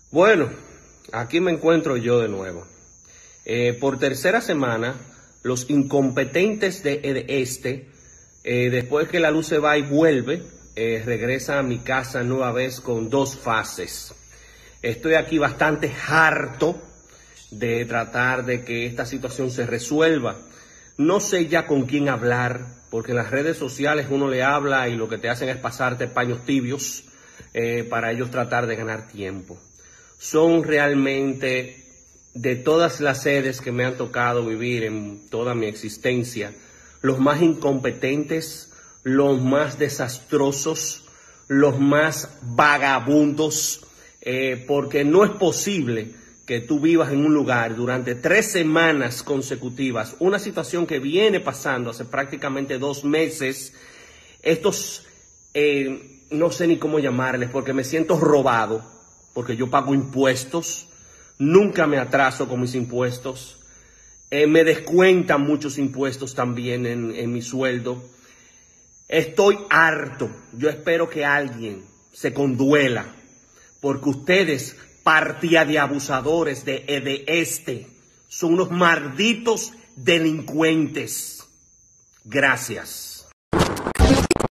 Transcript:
Bueno, aquí me encuentro yo de nuevo. Por tercera semana, los incompetentes de este, después que la luz se va y vuelve, regresa a mi casa nueva vez con dos fases. Estoy aquí bastante harto de tratar de que esta situación se resuelva. No sé ya con quién hablar, porque en las redes sociales uno le habla y lo que te hacen es pasarte paños tibios para ellos tratar de ganar tiempo. Son realmente, de todas las sedes que me han tocado vivir en toda mi existencia, los más incompetentes, los más desastrosos, los más vagabundos, porque no es posible que tú vivas en un lugar durante 3 semanas consecutivas, una situación que viene pasando hace prácticamente 2 meses. Estos, no sé ni cómo llamarles, porque me siento robado, porque yo pago impuestos, nunca me atraso con mis impuestos, me descuentan muchos impuestos también en mi sueldo. Estoy harto. Yo espero que alguien se conduela, porque ustedes, partida de abusadores de este, son unos malditos delincuentes. Gracias.